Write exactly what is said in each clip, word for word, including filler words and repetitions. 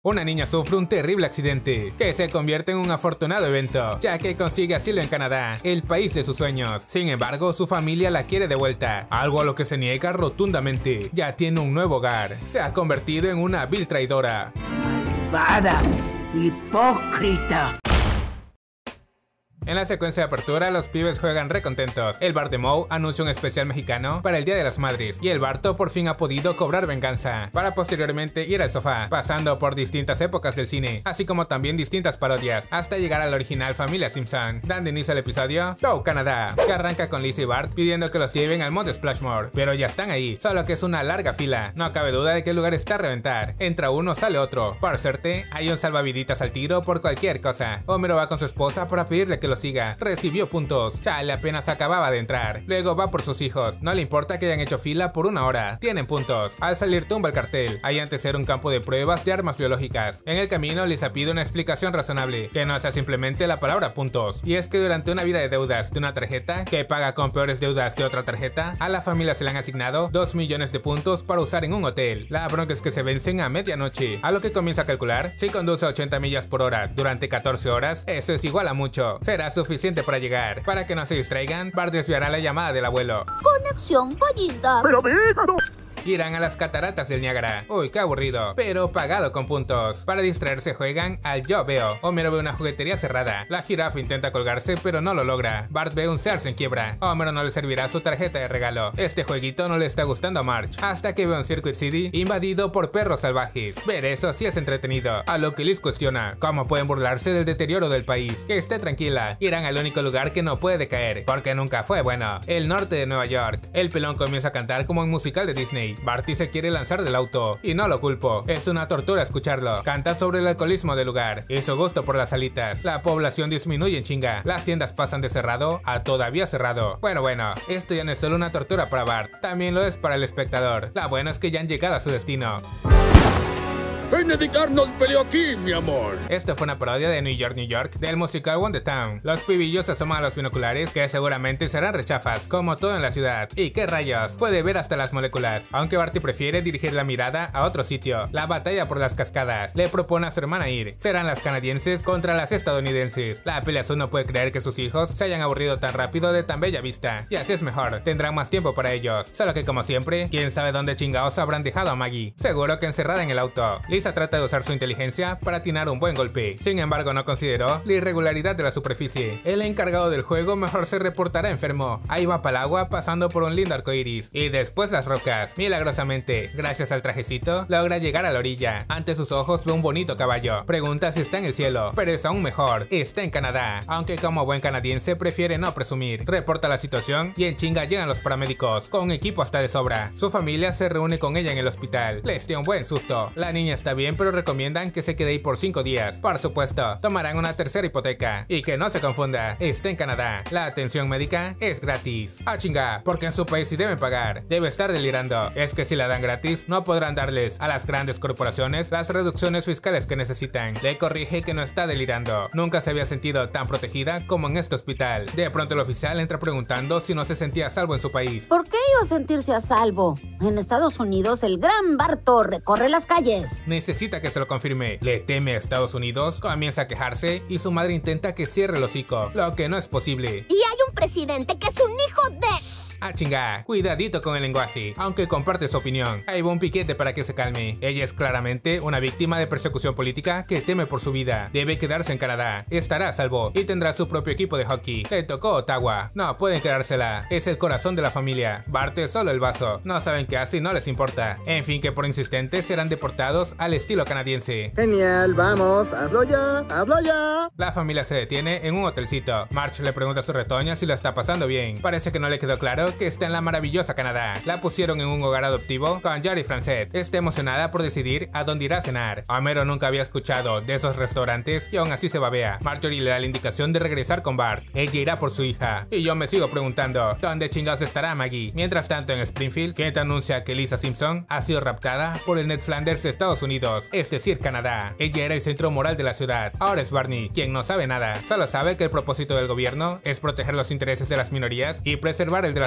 Una niña sufre un terrible accidente, que se convierte en un afortunado evento, ya que consigue asilo en Canadá, el país de sus sueños. Sin embargo, su familia la quiere de vuelta, algo a lo que se niega rotundamente. Ya tiene un nuevo hogar, se ha convertido en una vil traidora. ¡Malvada! ¡Hipócrita! En la secuencia de apertura, los pibes juegan re contentos. El bar de Moe anuncia un especial mexicano para el Día de las Madres, y el Barto por fin ha podido cobrar venganza, para posteriormente ir al sofá, pasando por distintas épocas del cine, así como también distintas parodias, hasta llegar a la original familia Simpson, dando inicio al episodio Go Canadá, que arranca con Lisa y Bart pidiendo que los lleven al Mont Splashmore, pero ya están ahí, solo que es una larga fila, no cabe duda de que el lugar está a reventar, entra uno, sale otro. Por suerte, hay un salvaviditas al tiro por cualquier cosa. Homero va con su esposa para pedirle que lo siga, recibió puntos, Chale apenas acababa de entrar, luego va por sus hijos, no le importa que hayan hecho fila por una hora, tienen puntos, al salir tumba el cartel, hay antes era un campo de pruebas de armas biológicas, en el camino Lisa pide una explicación razonable, que no sea simplemente la palabra puntos, y es que durante una vida de deudas de una tarjeta, que paga con peores deudas de otra tarjeta, a la familia se le han asignado dos millones de puntos para usar en un hotel, la bronca es que se vencen a medianoche, a lo que comienza a calcular, si conduce a ochenta millas por hora durante catorce horas, eso es igual a mucho, será suficiente para llegar. Para que no se distraigan, Bart desviará la llamada del abuelo. Conexión fallida. ¡Pero mi hija no! Irán a las cataratas del Niágara. Uy, qué aburrido, pero pagado con puntos. Para distraerse juegan al Yo Veo. Homero ve una juguetería cerrada. La jirafa intenta colgarse, pero no lo logra. Bart ve un Sears en quiebra. Homero no le servirá su tarjeta de regalo. Este jueguito no le está gustando a Marge, hasta que ve un Circuit City invadido por perros salvajes. Ver eso sí es entretenido, a lo que Liz cuestiona cómo pueden burlarse del deterioro del país. Que esté tranquila, irán al único lugar que no puede decaer, porque nunca fue bueno, el norte de Nueva York. El pelón comienza a cantar como un musical de Disney. Barty se quiere lanzar del auto, y no lo culpo, es una tortura escucharlo. Canta sobre el alcoholismo del lugar y su gusto por las alitas. La población disminuye en chinga, las tiendas pasan de cerrado a todavía cerrado. Bueno bueno, esto ya no es solo una tortura para Bart, también lo es para el espectador. La buena es que ya han llegado a su destino. Benedict Arnold peleó aquí, mi amor. Esto fue una parodia de New York, New York, del musical Wonder Town. Los pibillos se asoman a los binoculares, que seguramente serán rechafas, como todo en la ciudad. ¿Y qué rayos? Puede ver hasta las moléculas, aunque Barty prefiere dirigir la mirada a otro sitio. La batalla por las cascadas. Le propone a su hermana ir. Serán las canadienses contra las estadounidenses. La pelea azul no puede creer que sus hijos se hayan aburrido tan rápido de tan bella vista. Y así es mejor, tendrán más tiempo para ellos. Solo que como siempre, quién sabe dónde chingados habrán dejado a Maggie. Seguro que encerrada en el auto. Lisa trata de usar su inteligencia para atinar un buen golpe. Sin embargo, no consideró la irregularidad de la superficie. El encargado del juego mejor se reportará enfermo. Ahí va para el agua pasando por un lindo arcoiris. Y después las rocas. Milagrosamente, gracias al trajecito, logra llegar a la orilla. Ante sus ojos ve un bonito caballo. Pregunta si está en el cielo, pero es aún mejor, está en Canadá. Aunque como buen canadiense prefiere no presumir. Reporta la situación y en chinga llegan los paramédicos, con un equipo hasta de sobra. Su familia se reúne con ella en el hospital. Les dio un buen susto. La niña está bien, pero recomiendan que se quede ahí por cinco días. Por supuesto, tomarán una tercera hipoteca. Y que no se confunda, está en Canadá. La atención médica es gratis. Ah chinga, porque en su país sí deben pagar. Debe estar delirando. Es que si la dan gratis, no podrán darles a las grandes corporaciones las reducciones fiscales que necesitan. Le corrige que no está delirando. Nunca se había sentido tan protegida como en este hospital. De pronto el oficial entra preguntando si no se sentía a salvo en su país. ¿Por qué iba a sentirse a salvo? En Estados Unidos el gran Barto recorre las calles. Necesita que se lo confirme. Le teme a Estados Unidos, comienza a quejarse y su madre intenta que cierre el hocico, lo que no es posible. Y hay un presidente que es un hijo de... Ah chinga, cuidadito con el lenguaje, aunque comparte su opinión. Ahí va un piquete para que se calme. Ella es claramente una víctima de persecución política que teme por su vida. Debe quedarse en Canadá, estará a salvo y tendrá su propio equipo de hockey. Le tocó Ottawa. No pueden quedársela, es el corazón de la familia. Bart es solo el vaso, no saben qué hace y no les importa. En fin, que por insistentes serán deportados al estilo canadiense. Genial, vamos, hazlo ya, hazlo ya. La familia se detiene en un hotelcito. Marge le pregunta a su retoña si lo está pasando bien. Parece que no le quedó claro que está en la maravillosa Canadá. La pusieron en un hogar adoptivo con Jerry Francette. Está emocionada por decidir a dónde irá a cenar. Homero nunca había escuchado de esos restaurantes y aún así se babea. Marjorie le da la indicación de regresar con Bart. Ella irá por su hija. Y yo me sigo preguntando, ¿dónde chingados estará Maggie? Mientras tanto en Springfield, Kent anuncia que Lisa Simpson ha sido raptada por el Ned Flanders de Estados Unidos, es decir Canadá. Ella era el centro moral de la ciudad. Ahora es Barney, quien no sabe nada. Solo sabe que el propósito del gobierno es proteger los intereses de las minorías y preservar el de las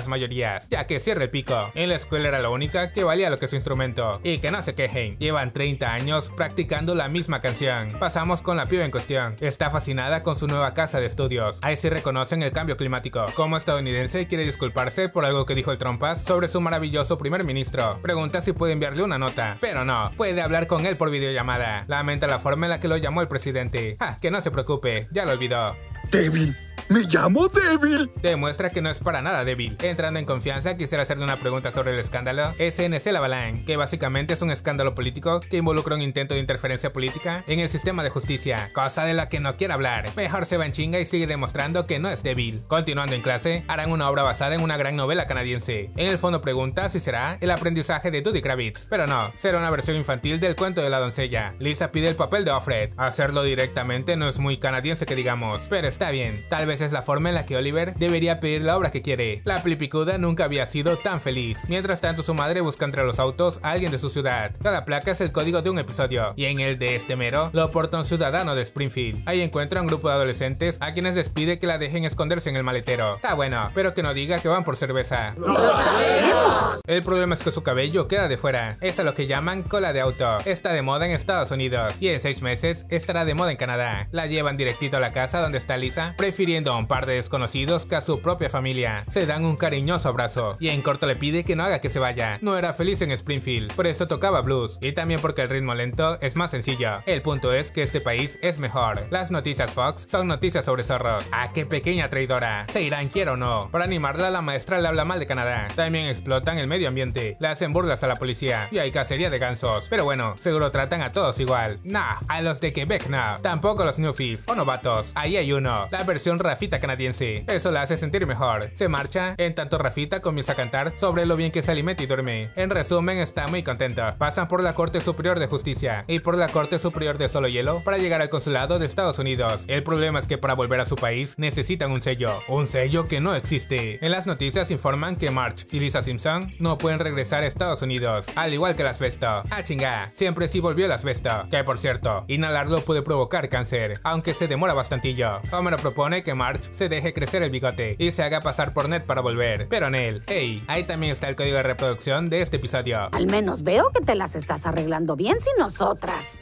las mayorías, ya que cierra el pico. En la escuela era la única que valía lo que su instrumento. Y que no se quejen, llevan treinta años practicando la misma canción. Pasamos con la piba en cuestión. Está fascinada con su nueva casa de estudios. Ahí sí reconocen el cambio climático. Como estadounidense quiere disculparse por algo que dijo el trompas sobre su maravilloso primer ministro. Pregunta si puede enviarle una nota, pero no, puede hablar con él por videollamada. Lamenta la forma en la que lo llamó el presidente. Ah, que no se preocupe, ya lo olvidó. Débil. ¡Me llamo Débil! Demuestra que no es para nada débil. Entrando en confianza, quisiera hacerle una pregunta sobre el escándalo S N C Lavalin, que básicamente es un escándalo político que involucra un intento de interferencia política en el sistema de justicia, cosa de la que no quiere hablar. Mejor se va en chinga y sigue demostrando que no es débil. Continuando en clase, harán una obra basada en una gran novela canadiense. En el fondo pregunta si será el aprendizaje de Duddy Kravitz, pero no, será una versión infantil del cuento de la doncella. Lisa pide el papel de Offred. Hacerlo directamente no es muy canadiense que digamos, pero está bien, tal vez es la forma en la que Oliver debería pedir la obra que quiere. La Plipicuda nunca había sido tan feliz. Mientras tanto, su madre busca entre los autos a alguien de su ciudad. Cada placa es el código de un episodio, y en el de este mero lo porta un ciudadano de Springfield. Ahí encuentra un grupo de adolescentes a quienes les pide que la dejen esconderse en el maletero. Está bueno, pero que no diga que van por cerveza. ¡Lo sabemos! El problema es que su cabello queda de fuera. Es a lo que llaman cola de auto. Está de moda en Estados Unidos, y en seis meses estará de moda en Canadá. La llevan directito a la casa donde está Lisa, prefiriendo a un par de desconocidos que a su propia familia. Se dan un cariñoso abrazo y en corto le pide que no haga que se vaya. No era feliz en Springfield, por eso tocaba blues y también porque el ritmo lento es más sencillo. El punto es que este país es mejor. Las noticias Fox son noticias sobre zorros. ¡Ah, qué pequeña traidora! Se irán quiera o no. Para animarla, la maestra le habla mal de Canadá. También explotan el medio ambiente, le hacen burlas a la policía y hay cacería de gansos. Pero bueno, seguro tratan a todos igual. Nah, a los de Quebec no. Tampoco los newfies o novatos. Ahí hay uno, la versión Rafita canadiense. Eso la hace sentir mejor. Se marcha, en tanto Rafita comienza a cantar sobre lo bien que se alimenta y duerme. En resumen, está muy contento. Pasan por la Corte Superior de Justicia y por la Corte Superior de Solo Hielo para llegar al consulado de Estados Unidos. El problema es que para volver a su país necesitan un sello. Un sello que no existe. En las noticias informan que Marge y Lisa Simpson no pueden regresar a Estados Unidos, al igual que el asbesto. Ah, chinga, siempre sí volvió el asbesto. Que por cierto, inhalarlo puede provocar cáncer, aunque se demora bastantillo. Homero propone que Marge se deje crecer el bigote y se haga pasar por Ned para volver. Pero Nell, hey, ahí también está el código de reproducción de este episodio. Al menos veo que te las estás arreglando bien sin nosotras.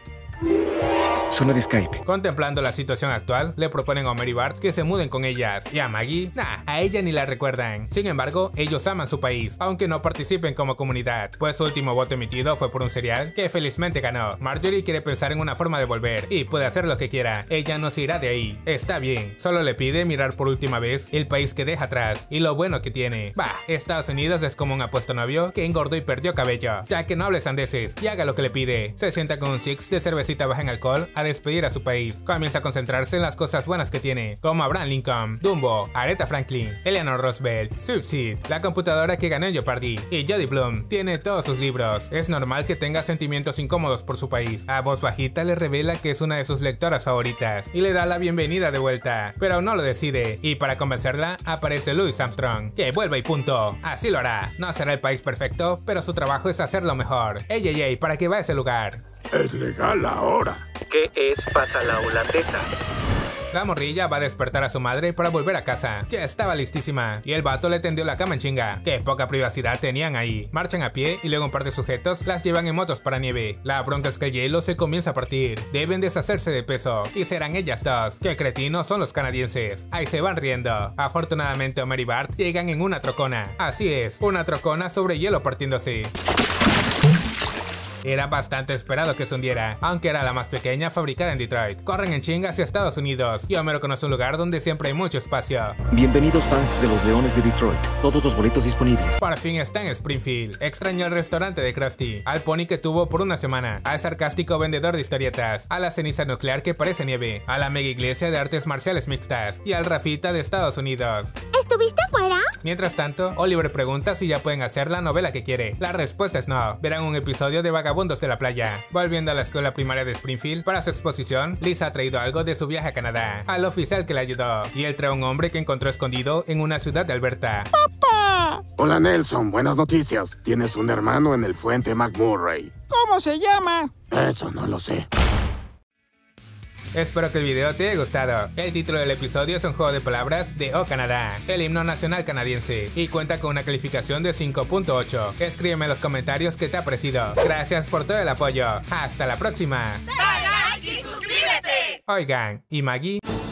Zona de Skype. Contemplando la situación actual, le proponen a Homer y Bart que se muden con ellas. Y a Maggie, nah, a ella ni la recuerdan. Sin embargo, ellos aman su país, aunque no participen como comunidad, pues su último voto emitido fue por un cereal que felizmente ganó. Marjorie quiere pensar en una forma de volver, y puede hacer lo que quiera. Ella no se irá de ahí. Está bien, solo le pide mirar por última vez el país que deja atrás, y lo bueno que tiene. Bah, Estados Unidos es como un apuesto novio que engordó y perdió cabello. Ya que no hable sandeces, y haga lo que le pide. Se sienta con un six de cerveza baja en alcohol a despedir a su país. Comienza a concentrarse en las cosas buenas que tiene, como Abraham Lincoln, Dumbo, Aretha Franklin, Eleanor Roosevelt, Subseed, la computadora que ganó en Jeopardy, y Jody Bloom. Tiene todos sus libros. Es normal que tenga sentimientos incómodos por su país. A voz bajita le revela que es una de sus lectoras favoritas y le da la bienvenida de vuelta, pero no lo decide, y para convencerla aparece Louis Armstrong, que vuelve y punto. Así lo hará. No será el país perfecto, pero su trabajo es hacerlo mejor. Ey, ey, ey, ¿para qué va a ese lugar? Es legal ahora. ¿Qué es pasa la holandesa? La morrilla va a despertar a su madre para volver a casa. Ya estaba listísima, y el vato le tendió la cama en chinga. Qué poca privacidad tenían ahí. Marchan a pie y luego un par de sujetos las llevan en motos para nieve. La bronca es que el hielo se comienza a partir. Deben deshacerse de peso, y serán ellas dos. Qué cretinos son los canadienses. Ahí se van riendo. Afortunadamente Homer y Bart llegan en una trocona. Así es, una trocona sobre hielo partiéndose. Era bastante esperado que se hundiera, aunque era la más pequeña fabricada en Detroit. Corren en chinga hacia Estados Unidos, y Homero conoce un lugar donde siempre hay mucho espacio. Bienvenidos fans de los Leones de Detroit, todos los boletos disponibles. Por fin está en Springfield. Extrañó el restaurante de Krusty, al pony que tuvo por una semana, al sarcástico vendedor de historietas, a la ceniza nuclear que parece nieve, a la mega iglesia de artes marciales mixtas, y al Rafita de Estados Unidos. ¿Estuviste afuera? Mientras tanto, Oliver pregunta si ya pueden hacer la novela que quiere. La respuesta es no. Verán un episodio de Vagabundos de la playa. Volviendo a la escuela primaria de Springfield, para su exposición, Lisa ha traído algo de su viaje a Canadá, al oficial que le ayudó, y él trae un hombre que encontró escondido en una ciudad de Alberta. ¡Papá! Hola Nelson, buenas noticias. Tienes un hermano en el Fuente McMurray. ¿Cómo se llama? Eso no lo sé. Espero que el video te haya gustado. El título del episodio es un juego de palabras de O Canadá, el himno nacional canadiense, y cuenta con una calificación de cinco punto ocho. Escríbeme en los comentarios qué te ha parecido. Gracias por todo el apoyo. Hasta la próxima. Dale like y suscríbete. Oigan, ¿y Maggie?